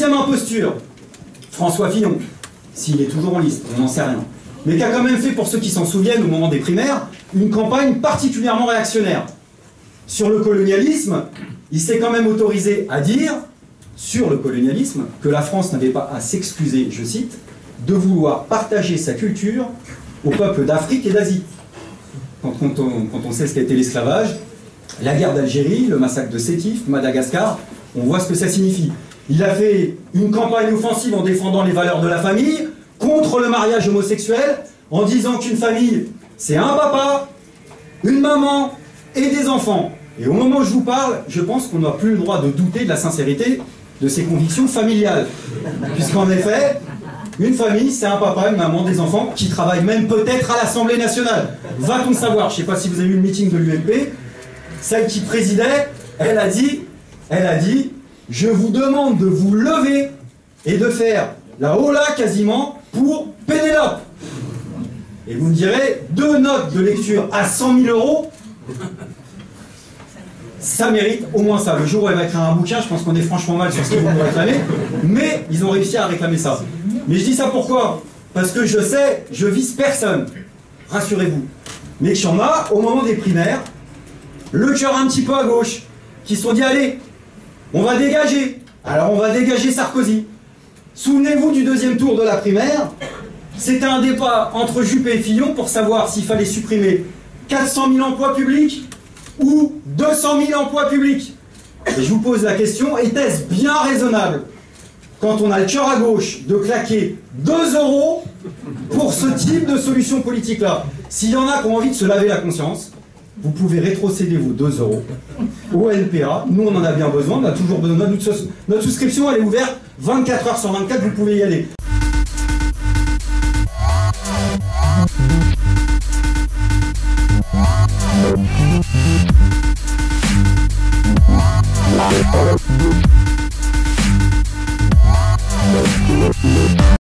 Deuxième imposture, François Fillon, s'il est toujours en liste, on n'en sait rien, mais qui a quand même fait, pour ceux qui s'en souviennent, au moment des primaires, une campagne particulièrement réactionnaire. Sur le colonialisme, il s'est quand même autorisé à dire, sur le colonialisme, que la France n'avait pas à s'excuser, je cite, de vouloir partager sa culture aux peuples d'Afrique et d'Asie. Quand on sait ce qu'a été l'esclavage, la guerre d'Algérie, le massacre de Sétif, Madagascar, on voit ce que ça signifie. Il a fait une campagne offensive en défendant les valeurs de la famille, contre le mariage homosexuel, en disant qu'une famille, c'est un papa, une maman et des enfants. Et au moment où je vous parle, je pense qu'on n'a plus le droit de douter de la sincérité de ses convictions familiales. Puisqu'en effet, une famille, c'est un papa, une maman, des enfants, qui travaillent même peut-être à l'Assemblée nationale. Va-t-on savoir? Je ne sais pas si vous avez vu le meeting de l'UMP, celle qui présidait, elle a dit, je vous demande de vous lever et de faire la hola quasiment pour Pénélope. Et vous me direz, 2 notes de lecture à 100 000 €, ça mérite au moins ça. Le jour où elle va écrire un bouquin, je pense qu'on est franchement mal sur ce qu'ils vont nous réclamer, mais ils ont réussi à réclamer ça. Mais je dis ça pourquoi? Parce que je sais, je vise personne, rassurez-vous. Mais qu'il y en a, au moment des primaires, le cœur un petit peu à gauche, qui se sont dit, allez, on va dégager. Alors on va dégager Sarkozy. Souvenez-vous du deuxième tour de la primaire, c'était un débat entre Juppé et Fillon pour savoir s'il fallait supprimer 400 000 emplois publics ou 200 000 emplois publics. Et je vous pose la question, était-ce bien raisonnable, quand on a le cœur à gauche, de claquer 2 € pour ce type de solution politique-là? S'il y en a qui ont envie de se laver la conscience, vous pouvez rétrocéder vos 2 € au NPA. Nous, on en a bien besoin, on a toujours besoin. Notre souscription, elle est ouverte 24 heures sur 24, vous pouvez y aller.